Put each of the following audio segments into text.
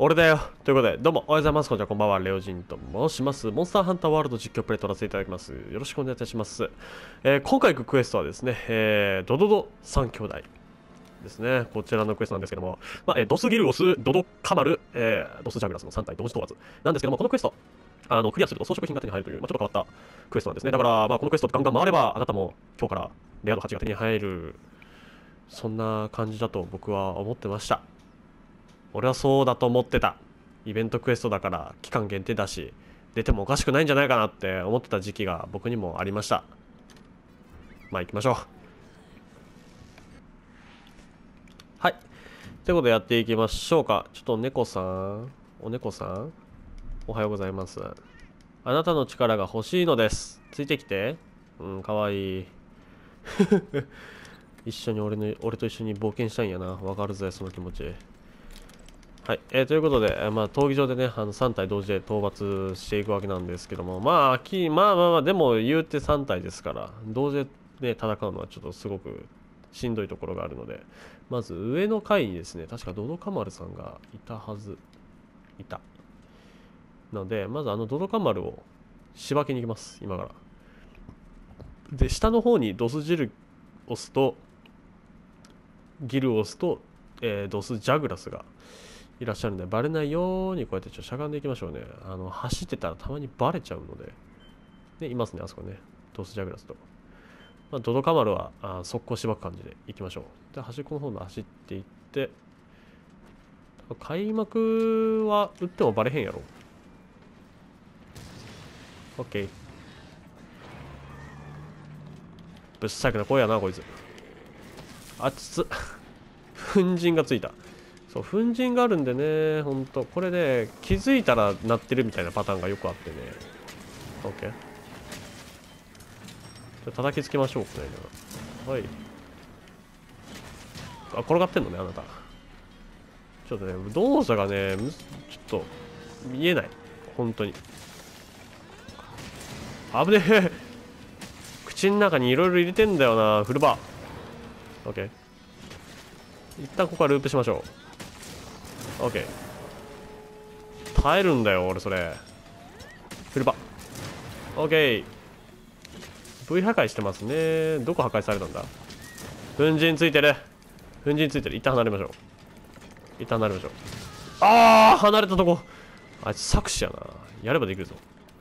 俺だよ。ということで、どうも、おはようございます。こんにちは、こんばんは。レオジンと申します。モンスターハンターワールド実況プレイ取らせていただきます。よろしくお願いいたします。今回行くクエストはですね、ドドド3兄弟ですね。こちらのクエストなんですけども、ドスギルゴス、ドドカマル、ドスジャグラスの3体同時討伐なんですけども、このクエスト、クリアすると装飾品が手に入るという、ちょっと変わったクエストなんですね。だから、このクエストガンガン回れば、あなたも今日からレア度8が手に入る、そんな感じだと僕は思ってました。俺はそうだと思ってた。イベントクエストだから期間限定だし、出てもおかしくないんじゃないかなって思ってた時期が僕にもありました。行きましょう。はい。ということでやっていきましょうか。ちょっと猫さん、お猫さん、おはようございます。あなたの力が欲しいのです。ついてきて。かわいい。一緒に俺と一緒に冒険したいんやな。わかるぜ、その気持ち。はい、ということで、闘技場でね、3体同時で討伐していくわけなんですけども、でも言うて3体ですから、同時で、ね、戦うのはちょっとすごくしんどいところがあるので、まず上の階にですね、確かドドカマルさんがいたはず、いた。ので、まずドドカマルを仕分けに行きます、今から。で、下の方にドスジルオスと、ギルオスと、ドスジャグラスがいらっしゃるんで、バレないようにこうやってちょっとしゃがんでいきましょうね。走ってたらたまにバレちゃうので。で、いますね、あそこね。ドスジャグラスと。ドドカマルは速攻しばく感じで行きましょう。で、端っこの方の走っていって、開幕は打ってもバレへんやろ。オッケー。ぶっさくな声やな、こいつ。あっつ。粉塵がついた。そう、粉塵があるんでね、ほんと。これね、気づいたら鳴ってるみたいなパターンがよくあってね。OK。じゃあ叩きつけましょうかね。はい。転がってんのね、あなた。ちょっとね、動作がね、ちょっと、見えない。本当に。危ねえ。口の中にいろいろ入れてんだよな、フルバー。OK。一旦ここはループしましょう。OK。耐えるんだよ、俺それ。フルバ。OK。V 破壊してますね。どこ破壊されたんだ？粉塵ついてる。粉塵ついてる。一旦離れましょう。一旦離れましょう。ああ、離れたとこ。あいつ作詞やな。やればできるぞ。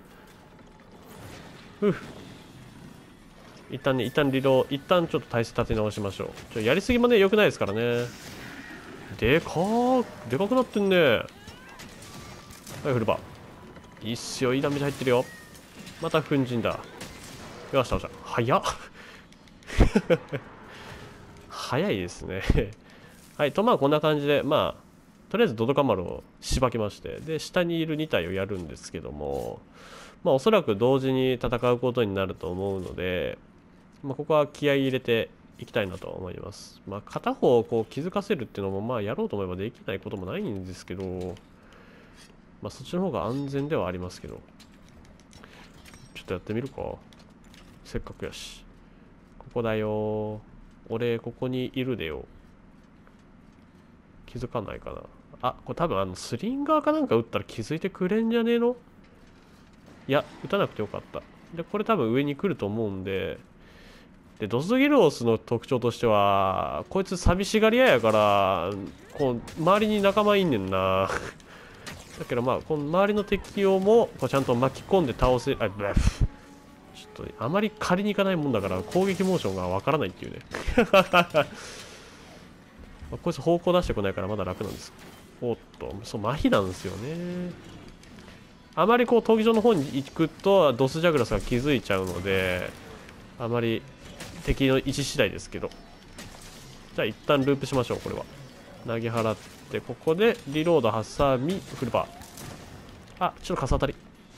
一旦ね、一旦リロー、一旦ちょっと体勢立て直しましょう。やりすぎもね、良くないですからね。でかくなってんね。はい、フルバー。いいっすよ、いいダメージ入ってるよ。また粉塵だ。よし、倒した。早っ。早いですね。はい、こんな感じで、とりあえずドドカマルをしばきまして、で、下にいる2体をやるんですけども、おそらく同時に戦うことになると思うので、ここは気合い入れていきたいなと思います。片方をこう気づかせるっていうのも、やろうと思えばできないこともないんですけど、そっちの方が安全ではありますけど、ちょっとやってみるか。せっかくやし。ここだよ。俺、ここにいるでよ。気づかないかな。あ、これ多分スリンガーかなんか撃ったら気づいてくれんじゃねえの？いや、撃たなくてよかった。で、これ多分上に来ると思うんで、ドスギルオスの特徴としては、こいつ寂しがり屋やから、こう、周りに仲間いんねんな。だけどこの周りの敵をも、こうちゃんと巻き込んで倒せ、ちょっと、あまり借りに行かないもんだから、攻撃モーションがわからないっていうね。こいつ方向出してこないからまだ楽なんです。おっと、そう、麻痺なんですよね。あまりこう、闘技場の方に行くと、ドスジャグラスが気づいちゃうので、あまり敵の位置次第ですけど。じゃあ一旦ループしましょう、これは。投げ払って、ここでリロード挟み、フルバー。あ、ちょっとかさ当たり。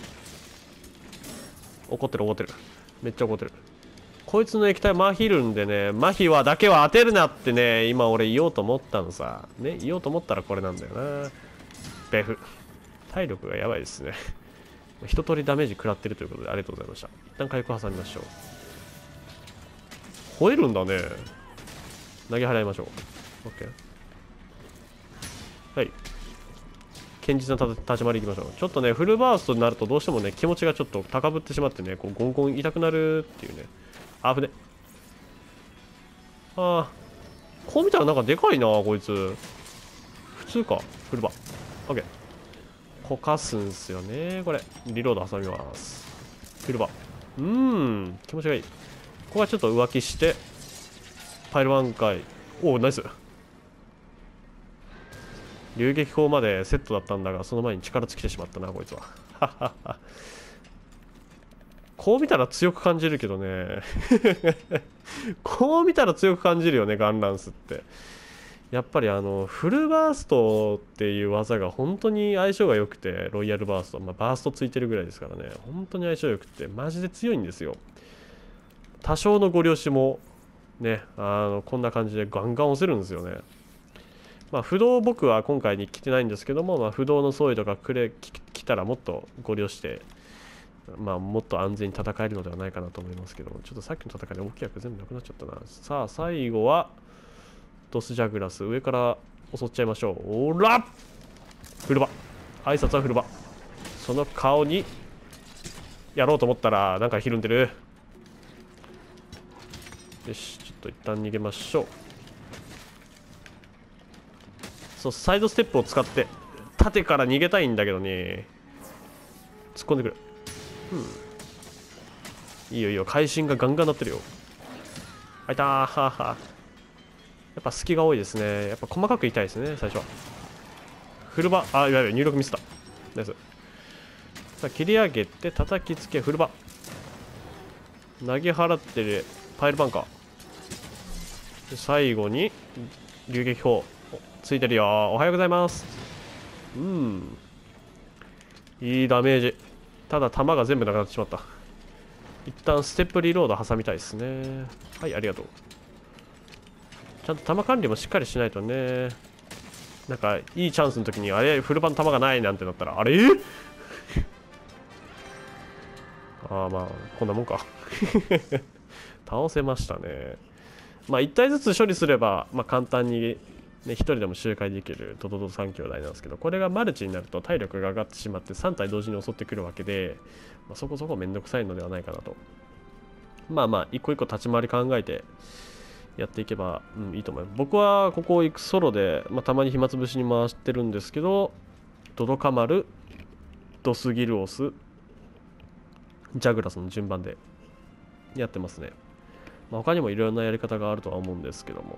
怒ってる怒ってる。めっちゃ怒ってる。こいつの液体麻痺るんでね、麻痺だけは当てるなってね、今俺言おうと思ったのさ。ね、言おうと思ったらこれなんだよな。ベフ。体力がやばいですね。一通りダメージ食らってるということでありがとうございました。一旦回復挟みましょう。吠えるんだね。投げ払いましょう。OK。はい。 堅実な立ち回りいきましょう。ちょっとね、フルバーストになるとどうしてもね、気持ちがちょっと高ぶってしまってね、こうゴンゴン痛くなるっていうね。あぶね。ああ、こう見たらなんかでかいな、こいつ。普通か、フルバ。オッケー。こかすんすよね、これ。リロード挟みます。フルバ。気持ちがいい。ここはちょっと浮気して、パイル1回。おお、ナイス。流撃砲までセットだったんだが、その前に力尽きてしまったな、こいつは。こう見たら強く感じるけどね。こう見たら強く感じるよね、ガンランスって。やっぱりフルバーストっていう技が本当に相性が良くて、ロイヤルバースト、バーストついてるぐらいですからね、本当に相性良くて、マジで強いんですよ。多少のご了承も、ね、こんな感じでガンガン押せるんですよね。不動僕は今回に来てないんですけども、不動の総意とか来たらもっとご了承して、もっと安全に戦えるのではないかなと思いますけども、ちょっとさっきの戦いで大きい役全部なくなっちゃったな。さあ、最後は、ドスジャグラス、上から襲っちゃいましょう。おらフルバ。挨拶はフルバ。その顔に、やろうと思ったら、なんかひるんでる。よし、ちょっと一旦逃げましょう。そう、サイドステップを使って、縦から逃げたいんだけどね。突っ込んでくる。いいよいいよ、会心がガンガンなってるよ。あいたー、はーはー。やっぱ隙が多いですね。やっぱ細かく痛いですね、最初は。フルバ、いわゆる入力ミスった。ナイス。さあ、切り上げて、叩きつけ、フルバ。投げ払ってる、パイルパンカー。で最後に、流撃砲。ついてるよ。おはようございます。いいダメージ。ただ、弾が全部なくなってしまった。一旦ステップリロード挟みたいですね。はい、ありがとう。ちゃんと弾管理もしっかりしないとね。なんか、いいチャンスの時に、あれ、フルバン弾がないなんてなったら、あれこんなもんか。倒せましたね。1体ずつ処理すれば、簡単に、ね、1人でも周回できるドドド3兄弟なんですけど、これがマルチになると体力が上がってしまって3体同時に襲ってくるわけで、そこそこめんどくさいのではないかなと。一個一個立ち回り考えてやっていけば、いいと思います。僕はここ行くソロで、たまに暇つぶしに回してるんですけど、ドドカマル、ドスギルオス、ジャグラスの順番でやってますね。他にもいろんなやり方があるとは思うんですけども。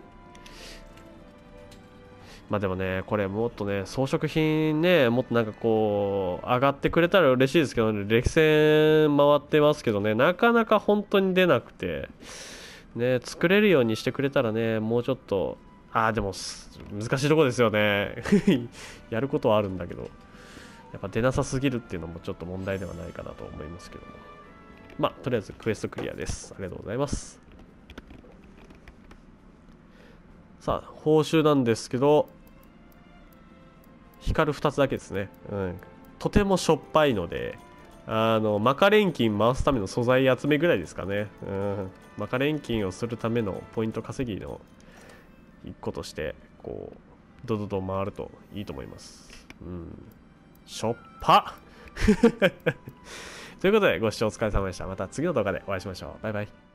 でもね、これもっとね、装飾品ね、もっとなんかこう、上がってくれたら嬉しいですけどね、歴戦回ってますけどね、なかなか本当に出なくて、ね、作れるようにしてくれたらね、もうちょっと、でも、難しいとこですよね。やることはあるんだけど、やっぱ出なさすぎるっていうのもちょっと問題ではないかなと思いますけども。とりあえずクエストクリアです。ありがとうございます。さあ、報酬なんですけど、光る2つだけですね。とてもしょっぱいので、マカレン金回すための素材集めぐらいですかね。マカレン金をするためのポイント稼ぎの一個として、こう、ドドド回るといいと思います。しょっぱということで、ご視聴お疲れ様でした。また次の動画でお会いしましょう。バイバイ。